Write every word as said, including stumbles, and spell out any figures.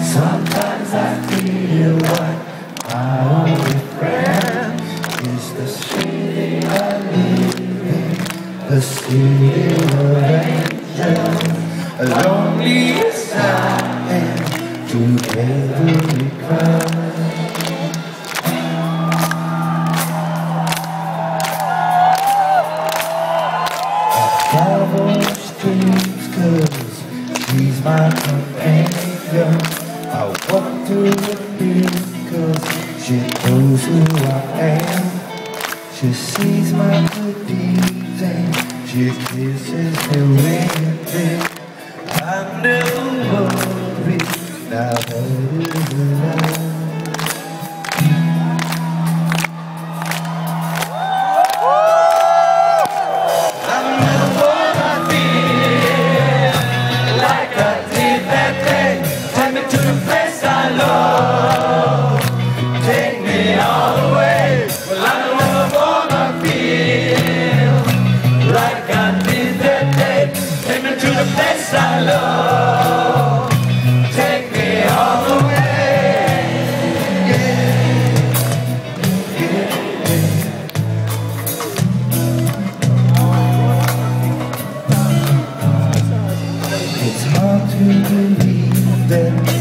Sometimes I feel what my only friend is the city I live in, the city of angels. Lonely as I am, together we cry. Travel the streets 'cause she's my companion. I walk through the field 'cause she knows who I am. She sees my good deeds and she kisses me with it. I never worry, now that is love. I love, take me all the way, yeah, yeah, yeah. It's hard to believe that